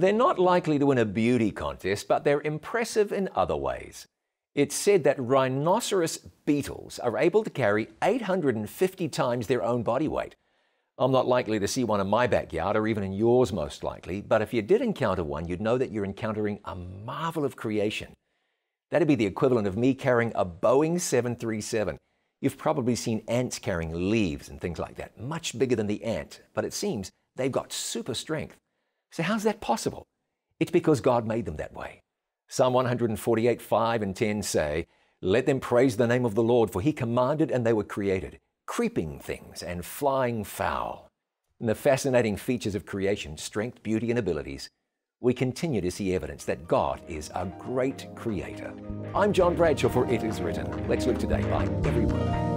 They're not likely to win a beauty contest, but they're impressive in other ways. It's said that rhinoceros beetles are able to carry 850 times their own body weight. I'm not likely to see one in my backyard or even in yours most likely, but if you did encounter one, you'd know that you're encountering a marvel of creation. That'd be the equivalent of me carrying a Boeing 737. You've probably seen ants carrying leaves and things like that, much bigger than the ant, but it seems they've got super strength. So how's that possible? It's because God made them that way. Psalm 148, 5 and 10 say, "Let them praise the name of the Lord, for he commanded and they were created, creeping things and flying fowl." In the fascinating features of creation, strength, beauty, and abilities, we continue to see evidence that God is a great creator. I'm John Bradshaw for It Is Written. Let's live today by every word.